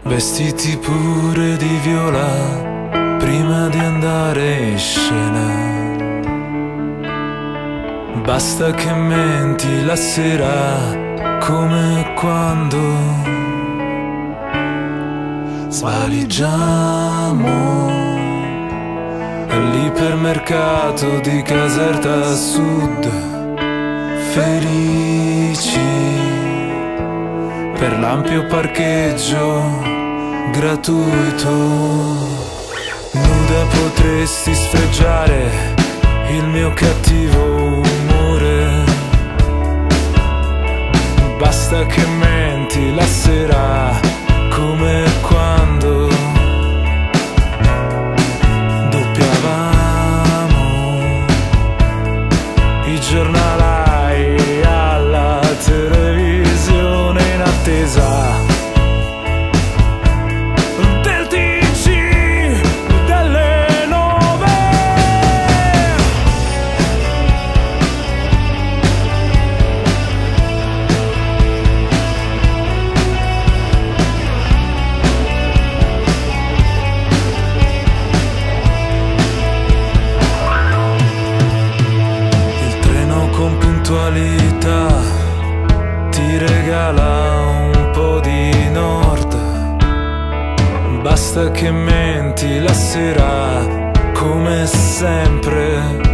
vestiti pure di viola prima di andare in scena. Basta che menti la sera come quando svaligiamo all'ipermercato di Caserta Sud, felici per l'ampio parcheggio gratuito. Nuda potresti sfregiare il mio cattivo umore, basta che menti la sera come quando doppiavamo i giornalai alla televisione in attesa del TG delle 9. Il treno con puntualità ti regala un po' di nord, basta che menti la sera come sempre